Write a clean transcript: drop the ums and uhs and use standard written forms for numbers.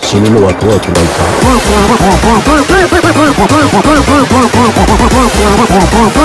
死ぬのは怖くないか。